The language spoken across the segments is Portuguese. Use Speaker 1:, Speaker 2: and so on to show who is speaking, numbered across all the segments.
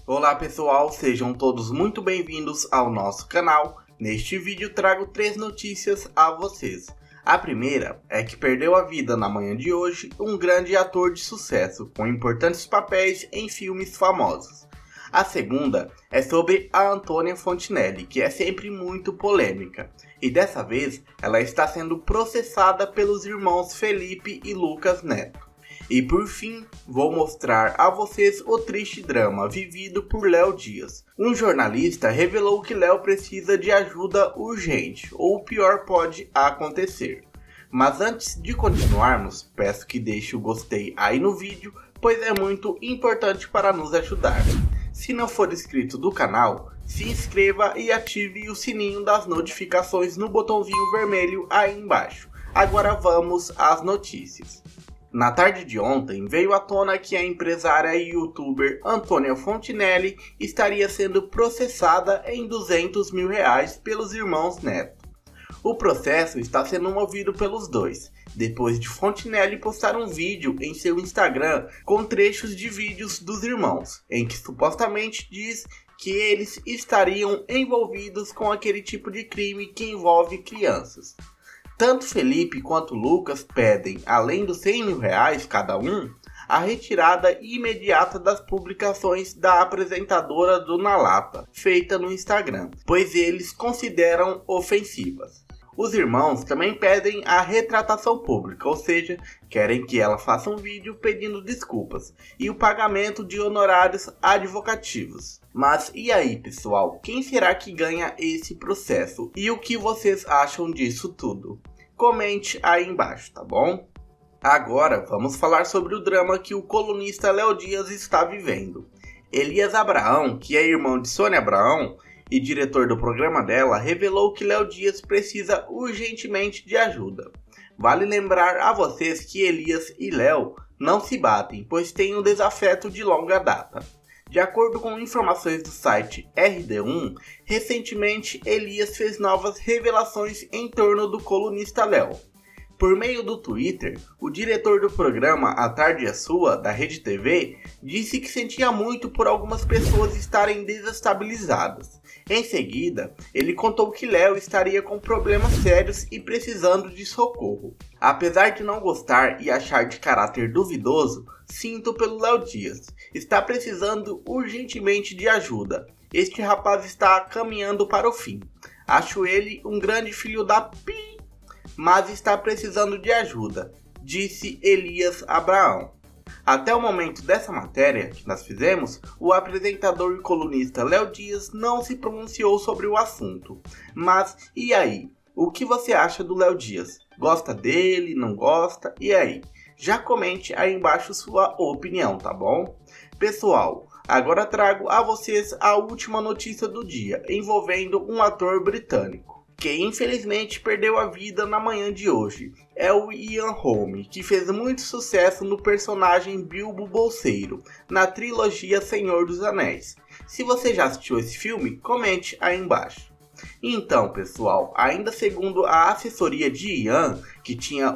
Speaker 1: Olá pessoal, sejam todos muito bem-vindos ao nosso canal. Neste vídeo trago 3 notícias a vocês. A primeira é que perdeu a vida na manhã de hoje um grande ator de sucesso, com importantes papéis em filmes famosos. A segunda é sobre a Antônia Fontinelli, que é sempre muito polêmica. E dessa vez ela está sendo processada pelos irmãos Felipe e Lucas Neto. E por fim, vou mostrar a vocês o triste drama vivido por Léo Dias. Um jornalista revelou que Léo precisa de ajuda urgente, ou o pior pode acontecer. Mas antes de continuarmos, peço que deixe o gostei aí no vídeo, pois é muito importante para nos ajudar. Se não for inscrito do canal, se inscreva e ative o sininho das notificações no botãozinho vermelho aí embaixo. Agora vamos às notícias. Na tarde de ontem, veio à tona que a empresária e youtuber Antônia Fontinelli estaria sendo processada em R$200 mil pelos irmãos Neto. O processo está sendo movido pelos dois, depois de Fontinelli postar um vídeo em seu Instagram com trechos de vídeos dos irmãos, em que supostamente diz que eles estariam envolvidos com aquele tipo de crime que envolve crianças. Tanto Felipe quanto Lucas pedem, além dos R$100 mil cada um, a retirada imediata das publicações da apresentadora Dona Lapa, feita no Instagram, pois eles consideram ofensivas. Os irmãos também pedem a retratação pública, ou seja, querem que ela faça um vídeo pedindo desculpas e o pagamento de honorários advocativos. Mas e aí pessoal, quem será que ganha esse processo? E o que vocês acham disso tudo? Comente aí embaixo, tá bom? Agora vamos falar sobre o drama que o colunista Léo Dias está vivendo. Elias Abraão, que é irmão de Sônia Abraão e diretor do programa dela, revelou que Léo Dias precisa urgentemente de ajuda. Vale lembrar a vocês que Elias e Léo não se batem, pois têm um desafeto de longa data. De acordo com informações do site RD1, recentemente Elias fez novas revelações em torno do colunista Léo. Por meio do Twitter, o diretor do programa A Tarde é Sua, da Rede TV, disse que sentia muito por algumas pessoas estarem desestabilizadas. Em seguida, ele contou que Léo estaria com problemas sérios e precisando de socorro. Apesar de não gostar e achar de caráter duvidoso, sinto pelo Léo Dias. Está precisando urgentemente de ajuda. Este rapaz está caminhando para o fim. Acho ele um grande filho da pi, mas está precisando de ajuda, disse Elias Abraão. Até o momento dessa matéria que nós fizemos, o apresentador e colunista Léo Dias não se pronunciou sobre o assunto. Mas e aí? O que você acha do Léo Dias? Gosta dele? Não gosta? E aí? Já comente aí embaixo sua opinião, tá bom? Pessoal, agora trago a vocês a última notícia do dia, envolvendo um ator britânico, que infelizmente perdeu a vida na manhã de hoje. É o Ian Holm, que fez muito sucesso no personagem Bilbo Bolseiro, na trilogia Senhor dos Anéis. Se você já assistiu esse filme, comente aí embaixo. Então pessoal, ainda segundo a assessoria de Ian, que tinha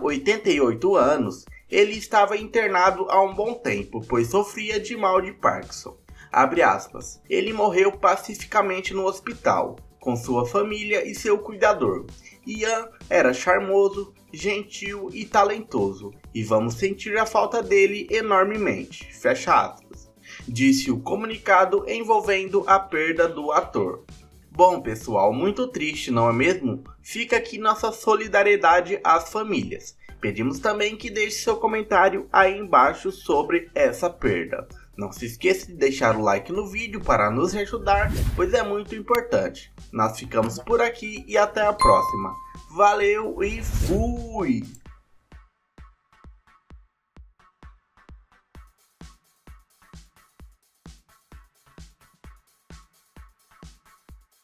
Speaker 1: 88 anos, ele estava internado há um bom tempo, pois sofria de mal de Parkinson. Abre aspas. Ele morreu pacificamente no hospital, com sua família e seu cuidador. Ian era charmoso, gentil e talentoso, e vamos sentir a falta dele enormemente. Fecha aspas. Disse o comunicado envolvendo a perda do ator. Bom pessoal, muito triste, não é mesmo? Fica aqui nossa solidariedade às famílias. Pedimos também que deixe seu comentário aí embaixo sobre essa perda. Não se esqueça de deixar o like no vídeo para nos ajudar, pois é muito importante. Nós ficamos por aqui e até a próxima. Valeu e fui!